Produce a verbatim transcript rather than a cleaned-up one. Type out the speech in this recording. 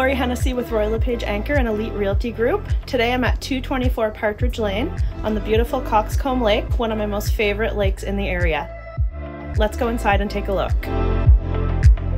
Lori Hennessy with Royal LePage Anchor and Elite Realty Group. Today I'm at two twenty-four Partridge Lane on the beautiful Cockscomb Lake, one of my most favorite lakes in the area. Let's go inside and take a look.